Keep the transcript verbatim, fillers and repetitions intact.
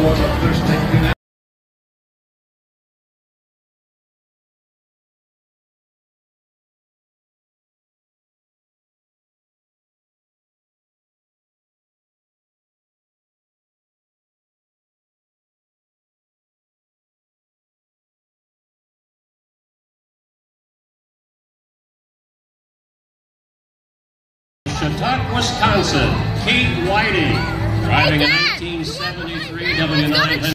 was a first take. Chautauqua, Wisconsin, Kate Whiting, driving a nineteen seventy-three W nine hundred.